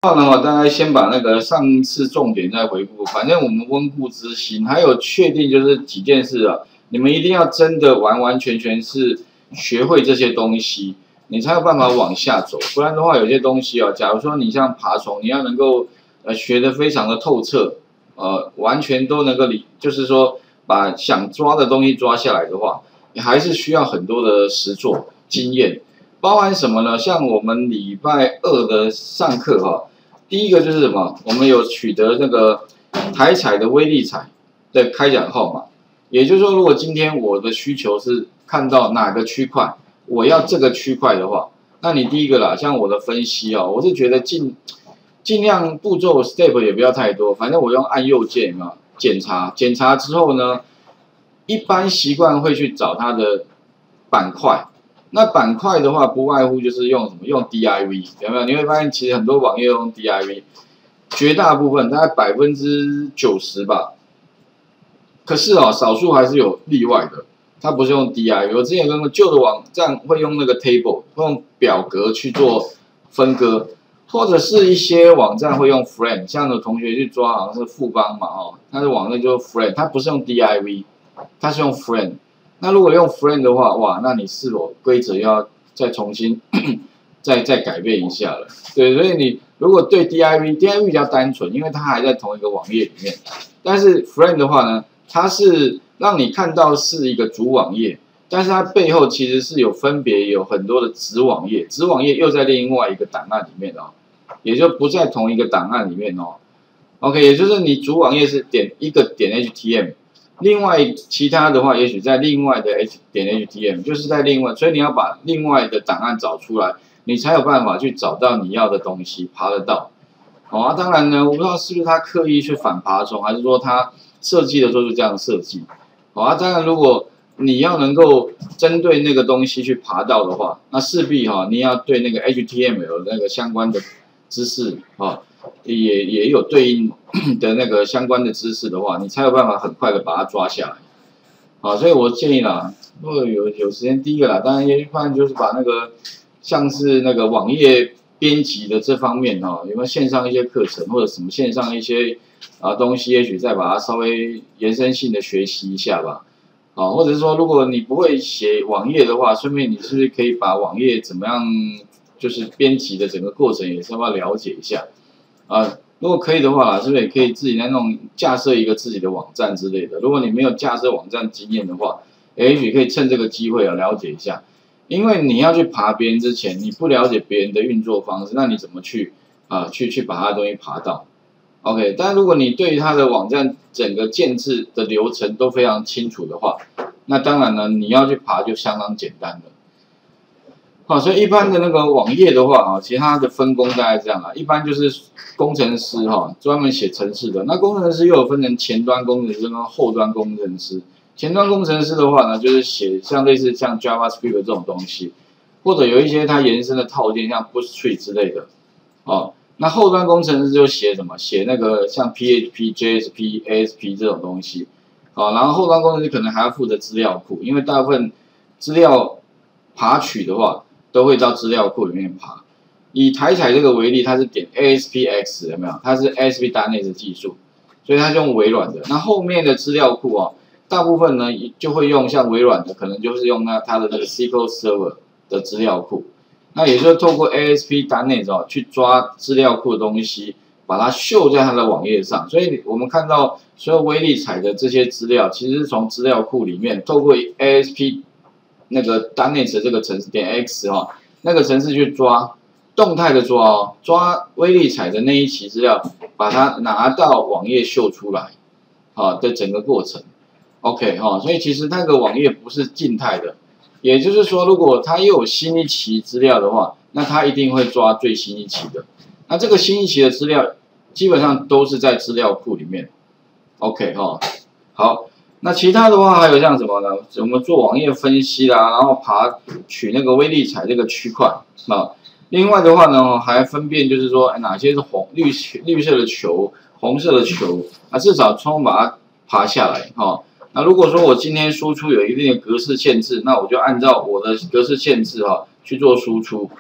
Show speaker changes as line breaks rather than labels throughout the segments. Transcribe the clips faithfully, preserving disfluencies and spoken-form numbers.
话呢，我大概先把那个上次重点再回顾。反正我们温故知新，还有确定就是几件事啊，你们一定要真的完完全全是学会这些东西，你才有办法往下走。不然的话，有些东西啊，假如说你像爬虫，你要能够呃学得非常的透彻，呃，完全都能够理，就是说把想抓的东西抓下来的话，你还是需要很多的实作经验。包含什么呢？像我们礼拜二的上课哈、第一个就是什么？我们有取得那个台彩的威力彩的开奖号码，也就是说，如果今天我的需求是看到哪个区块，我要这个区块的话，那你第一个啦，像我的分析哦，我是觉得尽尽量步骤 step 也不要太多，反正我用按右键嘛，检查，检查之后呢，一般习惯会去找它的板块。那板块的话，不外乎就是用什么？用 D I V， 有没有？你会发现，其实很多网页用 D I V， 绝大部分大概百分之九十吧。可是哦，少数还是有例外的，它不是用 D I V。我之前有跟旧的网站会用那个 table， 会用表格去做分割，或者是一些网站会用 frame， 像有同学去抓，好像是富邦嘛，哦，它的网站就是 frame， 它不是用 D I V， 它是用 frame。那如果用 frame 的话，哇，那你是否规则要再重新再再改变一下了？对，所以你如果对 D I V，D I V 比较单纯，因为它还在同一个网页里面。但是 frame 的话呢，它是让你看到是一个主网页，但是它背后其实是有分别有很多的子网页，子网页又在另外一个档案里面哦，也就不在同一个档案里面哦。OK， 也就是你主网页是点一个点 H T M。另外其他的话，也许在另外的 H 点 H T M， 就是在另外，所以你要把另外的档案找出来，你才有办法去找到你要的东西，爬得到。好、哦、啊，当然呢，我不知道是不是他刻意去反爬虫，还是说他设计的时候就这样设计。好、哦、啊，当然如果你要能够针对那个东西去爬到的话，那势必哈、哦，你要对那个 H T M L 那个相关的知识啊。哦也也有对应的那个相关的知识的话，你才有办法很快的把它抓下来。好，所以我建议啦，如果有有时间，第一个啦，当然也不然就是把那个像是那个网页编辑的这方面哈、哦，有没有线上一些课程或者什么线上一些啊东西，也许再把它稍微延伸性的学习一下吧。好，或者是说，如果你不会写网页的话，顺便你是不是可以把网页怎么样，就是编辑的整个过程也稍微了解一下。啊，如果可以的话，是不是也可以自己在那种架设一个自己的网站之类的？如果你没有架设网站经验的话，也许可以趁这个机会啊了解一下。因为你要去爬别人之前，你不了解别人的运作方式，那你怎么去啊去去把他的东西爬到 ？OK， 但如果你对他的网站整个建制的流程都非常清楚的话，那当然呢，你要去爬就相当简单了。好，所以一般的那个网页的话啊，其实它的分工大概这样啊，一般就是工程师哈，专门写程式的。那工程师又有分成前端工程师跟后端工程师。前端工程师的话呢，就是写像类似像 JavaScript 这种东西，或者有一些它延伸的套件，像 Bootstrap 之类的。哦，那后端工程师就写什么？写那个像 P H P、J S P、A S P 这种东西。好，然后后端工程师可能还要负责资料库，因为大部分资料爬取的话，都会到资料库里面爬。以台彩这个为例，它是点 A S P X 有没有？它是 A S P 单内的技术，所以它就用微软的。那后面的资料库哦，大部分呢就会用像微软的，可能就是用那它的那个 S Q L Server 的资料库。那也就是透过 A S P 单内哦去抓资料库的东西，把它秀在它的网页上。所以我们看到所有威力彩的这些资料，其实是从资料库里面透过 A S P 那个单内的这个程式点 X 哈、哦，那个程式去抓动态的抓哦，抓威力彩的那一期资料，把它拿到网页秀出来，好、哦、的整个过程。OK 哈、哦，所以其实那个网页不是静态的，也就是说，如果它又有新一期资料的话，那它一定会抓最新一期的。那这个新一期的资料基本上都是在资料库里面。OK 哈、哦，好。那其他的话还有像什么呢？我们做网页分析啦，然后爬取那个威力彩这个区块啊。另外的话呢，还分辨就是说，哎，哪些是红绿绿色的球，红色的球啊，至少从把它爬下来哈、哦。那如果说我今天输出有一定的格式限制，那我就按照我的格式限制哈、哦、去做输出。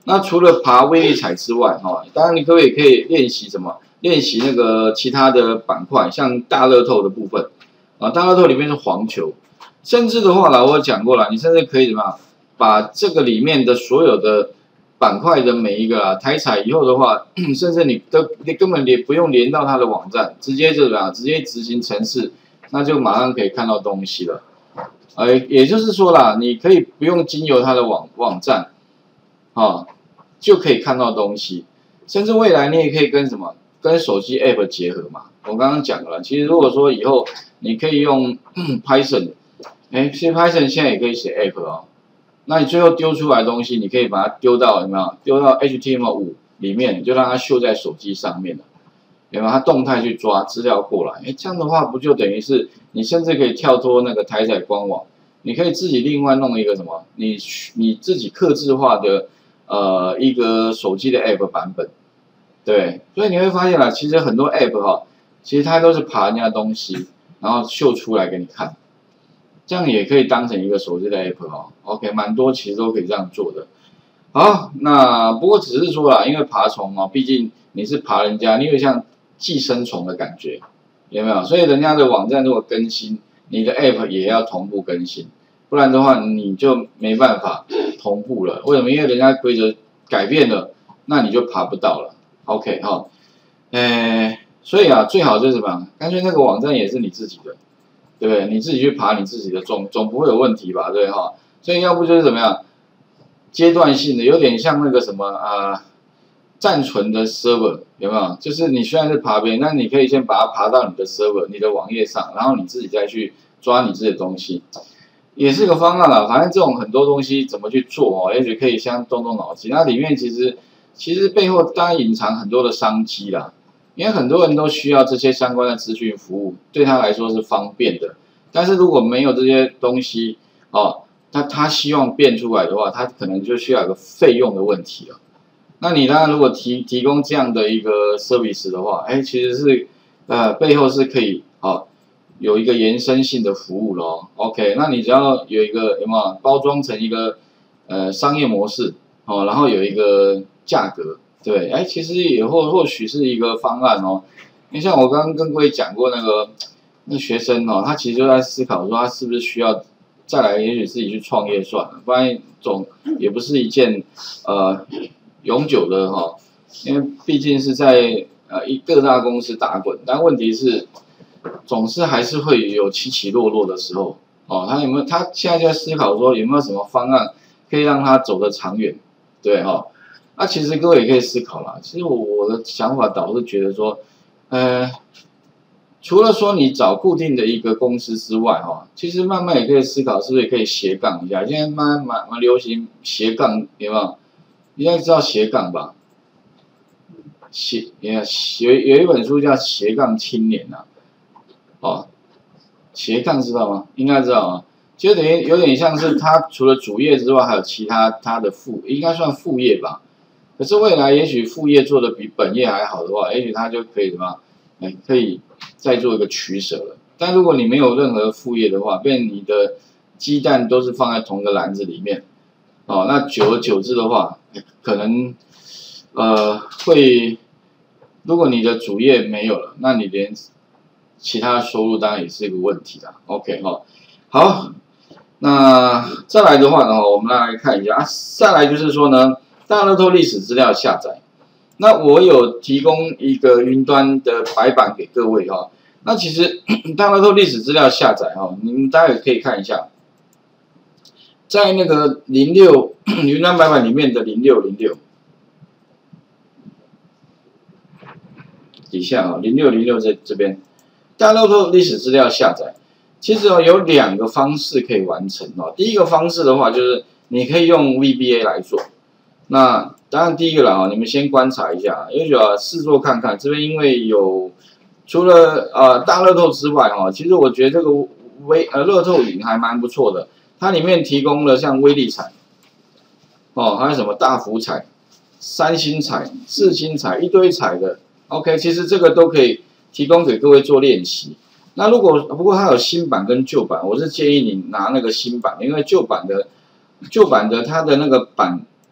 那除了爬威力彩之外，哈，当然你可不可以可以练习什么？练习那个其他的板块，像大乐透的部分啊，大乐透里面是黄球，甚至的话啦，我有讲过了，你甚至可以怎么样，把这个里面的所有的板块的每一个啊台彩以后的话，甚至你都你根本连不用连到它的网站，直接就怎么样，直接执行程式，那就马上可以看到东西了。呃，也就是说啦，你可以不用经由它的网网站，啊，就可以看到东西，甚至未来你也可以跟什么？跟手机 App 结合嘛，我刚刚讲了，其实如果说以后你可以用 Python， 哎，其实 Python 现在也可以写 App 哦，那你最后丢出来的东西，你可以把它丢到有没有？丢到 H T M L 五 里面，就让它秀在手机上面了，有没有？它动态去抓资料过来，哎，这样的话不就等于是你甚至可以跳脱那个台彩官网，你可以自己另外弄一个什么？你你自己客制化的呃一个手机的 App 版本。对，所以你会发现啦，其实很多 App 哈，其实它都是爬人家的东西，然后秀出来给你看，这样也可以当成一个手机的 App 哈。OK， 蛮多其实都可以这样做的。好，那不过只是说啦，因为爬虫哦，毕竟你是爬人家，你有像寄生虫的感觉，有没有？所以人家的网站如果更新，你的 App 也要同步更新，不然的话你就没办法同步了。为什么？因为人家规则改变了，那你就爬不到了。OK 哈，呃，所以啊，最好就是什么？干脆那个网站也是你自己的，对不对？你自己去爬你自己的，总总不会有问题吧？对哈。所以要不就是怎么样，阶段性的，有点像那个什么啊、呃，暂存的 server 有没有？就是你虽然是爬别人，但你可以先把它爬到你的 server、你的网页上，然后你自己再去抓你自己的东西，也是个方案啦。反正这种很多东西怎么去做哦，也许可以先动动脑筋。那里面其实。其实背后当然隐藏很多的商机啦，因为很多人都需要这些相关的资讯服务，对他来说是方便的。但是如果没有这些东西哦，那他希望变出来的话，他可能就需要有个费用的问题了。那你当然如果提提供这样的一个 service 的话，哎，其实是呃背后是可以哦有一个延伸性的服务咯。OK， 那你只要有一个有没有包装成一个呃商业模式哦，然后有一个价格，对，哎，其实也或或许是一个方案哦。因为像我刚刚跟各位讲过那个那学生哦，他其实就在思考说他是不是需要再来，也许自己去创业算了，不然总也不是一件呃永久的哈、哦，因为毕竟是在呃一各大公司打滚，但问题是总是还是会有起起落落的时候哦。他有没有？他现在就在思考说有没有什么方案可以让他走得长远，对哈、哦。那、啊、其实各位也可以思考啦。其实我我的想法倒是觉得说，呃，除了说你找固定的一个公司之外，哈，其实慢慢也可以思考，是不是也可以斜杠一下？现在蛮蛮蛮流行斜杠，有没有？你应该知道斜杠吧？斜，也有有一本书叫《斜杠青年》呐，哦，斜杠知道吗？应该知道啊。就等于有点像是他除了主业之外，还有其他他的副，应该算副业吧。可是未来也许副业做的比本业还好的话，也许他就可以什么，哎，可以再做一个取舍了。但如果你没有任何副业的话，变你的鸡蛋都是放在同一个篮子里面，哦，那久而久之的话，可能呃会，如果你的主业没有了，那你连其他收入当然也是一个问题啦。OK 哈、哦，好，那再来的话呢，我们来看一下啊，再来就是说呢。大乐透历史资料下载，那我有提供一个云端的白板给各位哈。那其实大乐透历史资料下载哈，你们待会可以看一下，在那个零六云端白板里面的零六零六底下啊，零六零六在这边，大乐透历史资料下载，其实哦有两个方式可以完成哦。第一个方式的话，就是你可以用 V B A 来做。那当然，第一个啦，你们先观察一下，也许啊试做看看。这边因为有除了呃大乐透之外，哈，其实我觉得这个微呃乐透云还蛮不错的。它里面提供了像威力彩，哦，还有什么大福彩、三星彩、四星彩，一堆彩的。OK， 其实这个都可以提供给各位做练习。那如果不过它有新版跟旧版，我是建议你拿那个新版，因为旧版的旧版的它的那个版。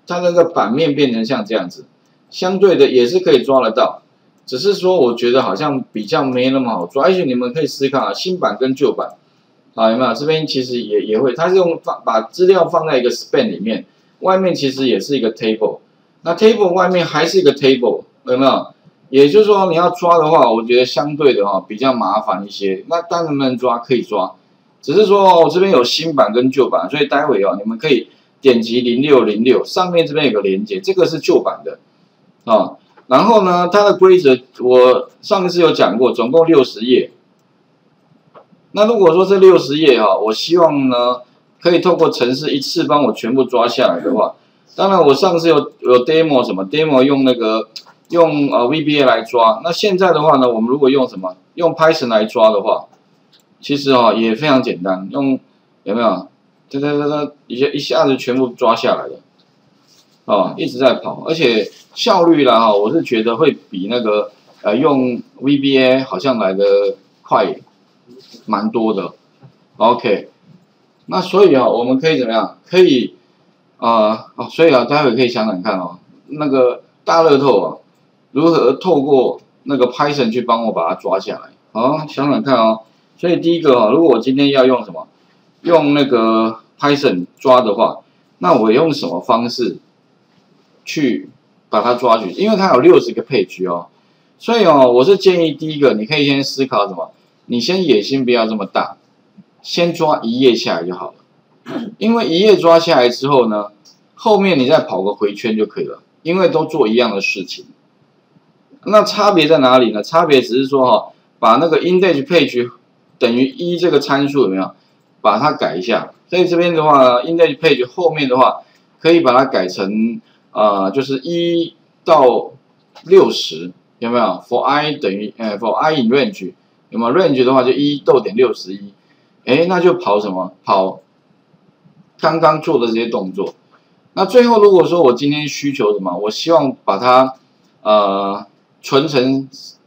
它那个版面变成像这样子，相对的也是可以抓得到，只是说我觉得好像比较没那么好抓，而且你们可以思考啊，新版跟旧版，啊有没有？这边其实也也会，它是用放把资料放在一个 span 里面，外面其实也是一个 table， 那 table 外面还是一个 table， 有没有？也就是说你要抓的话，我觉得相对的哈比较麻烦一些。那当然能不能抓可以抓，只是说我这边有新版跟旧版，所以待会哦你们可以点击零六零六上面这边有个连接，这个是旧版的啊。然后呢，它的规则我上次有讲过，总共六十页。那如果说这六十页哈，我希望呢可以透过程式一次帮我全部抓下来的话，当然我上次有有 demo 什么 demo 用那个。用呃 V B A 来抓，那现在的话呢，我们如果用什么？用 Python 来抓的话，其实哦也非常简单，用有没有？这这这这一下一下子全部抓下来了，哦，一直在跑，而且效率啦哈，我是觉得会比那个呃用 V B A 好像来的快蛮多的。OK， 那所以啊，我们可以怎么样？可以啊、呃、哦，所以啊，待会可以想想看哦，那个大乐透啊。如何透过那个 Python 去帮我把它抓下来？好，想想看哦。所以第一个啊，如果我今天要用什么，用那个 Python 抓的话，那我用什么方式去把它抓取？因为它有六十个 page 哦，所以哦，我是建议第一个，你可以先思考什么？你先野心不要这么大，先抓一页下来就好了。因为一页抓下来之后呢，后面你再跑个回圈就可以了，因为都做一样的事情。那差别在哪里呢？差别只是说哈，把那个 index page 等于一这个参数有没有，把它改一下。所以这边的话呢 ，index page 后面的话，可以把它改成啊、呃，就是一到六十，有没有 ？for i 等于呃 for i in range 有没有 range 的话就一逗点六十一，哎，那就跑什么？跑刚刚做的这些动作。那最后如果说我今天需求什么，我希望把它呃。存成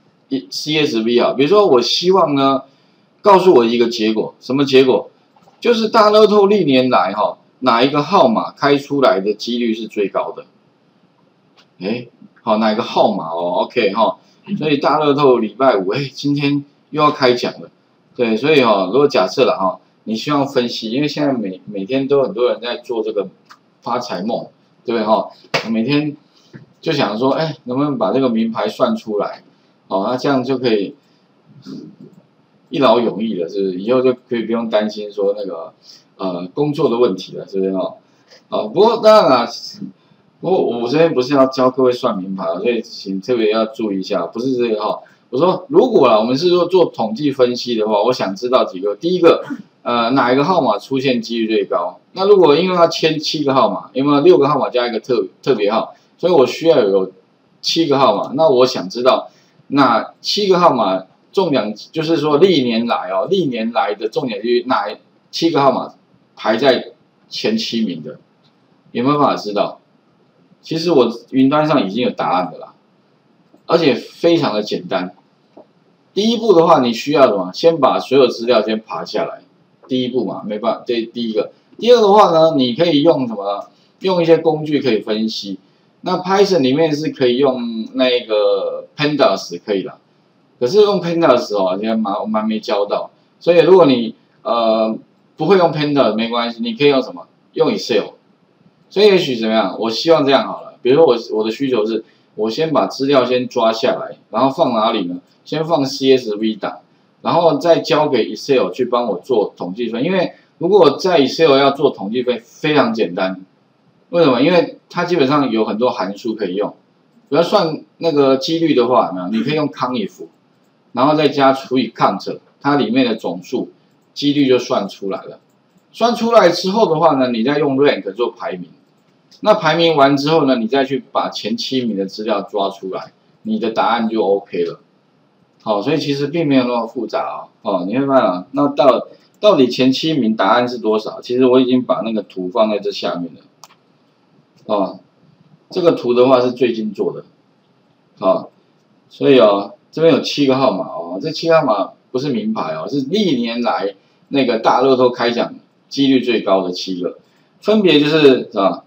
C S V 啊，比如说我希望呢，告诉我一个结果，什么结果？就是大乐透历年来哈，哪一个号码开出来的几率是最高的？哎，好，哪一个号码哦 ？OK 哈，所以大乐透礼拜五，哎，今天又要开奖了，对，所以哈，如果假设了哈，你希望分析，因为现在每每天都很多人在做这个发财梦，对不对哈？每天。就想说，哎，能不能把这个名牌算出来？哦，那这样就可以一劳永逸了，是不是？以后就可以不用担心说那个呃工作的问题了，是不是哦？啊，不过当然啦，不过我这边不是要教各位算名牌，所以请特别要注意一下，不是这个哈。我说如果啦，我们是说做统计分析的话，我想知道几个，第一个，呃，哪一个号码出现几率最高？那如果因为要签七个号码，有没有六个号码加一个特特别号？所以我需要有七个号码，那我想知道，那七个号码中奖，就是说历年来哦，历年来的中奖率哪七个号码排在前七名的，有没有办法知道？其实我云端上已经有答案的啦，而且非常的简单。第一步的话，你需要什么？先把所有资料先爬下来，第一步嘛，没办法，这第一个。第二个的话呢，你可以用什么？用一些工具可以分析。那 Python 里面是可以用那个 Pandas 可以的，可是用 Pandas 哦，现在蛮我蛮没教到，所以如果你呃不会用 Pandas 没关系，你可以用什么？用 Excel。所以也许怎么样？我希望这样好了，比如说我我的需求是，我先把资料先抓下来，然后放哪里呢？先放 C S V 档，然后再交给 Excel 去帮我做统计分，因为如果在 Excel 要做统计分非常简单。为什么？因为它基本上有很多函数可以用，比如算那个几率的话，有没有？你可以用 conif， 然后再加除以 count， 它里面的总数，几率就算出来了。算出来之后的话呢，你再用 rank 做排名。那排名完之后呢，你再去把前七名的资料抓出来，你的答案就 OK 了。好，所以其实并没有那么复杂哦。哦，你会发现，那到到底前七名答案是多少？其实我已经把那个图放在这下面了。哦，这个图的话是最近做的，好，所以哦，这边有七个号码哦，这七个号码不是名牌哦，是历年来那个大乐透开奖几率最高的七个，分别就是啊，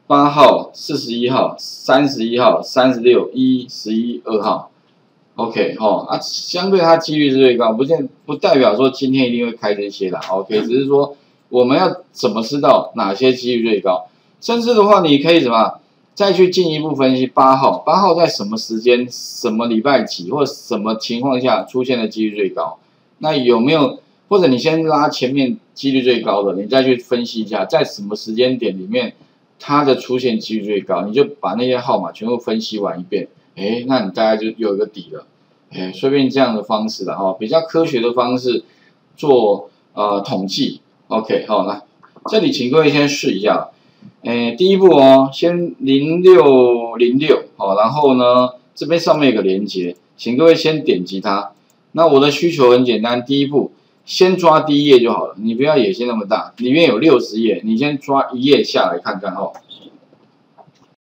八号、四十一号、三十一号、三十六、一、十一、二号。OK 哈啊，相对它几率是最高，不见不代表说今天一定会开这些啦。OK， 只是说我们要怎么知道哪些几率最高？甚至的话，你可以什么再去进一步分析八号，八号在什么时间、什么礼拜几或什么情况下出现的几率最高？那有没有或者你先拉前面几率最高的，你再去分析一下，在什么时间点里面它的出现几率最高？你就把那些号码全部分析完一遍。哎，那你大概就有一个底了，哎，随便这样的方式了哈，比较科学的方式做呃统计 ，OK， 好，那这里请各位先试一下，哎，第一步哦，先零六零六，好，然后呢这边上面有个连接，请各位先点击它。那我的需求很简单，第一步先抓第一页就好了，你不要野心那么大，里面有六十页，你先抓一页下来看看哦。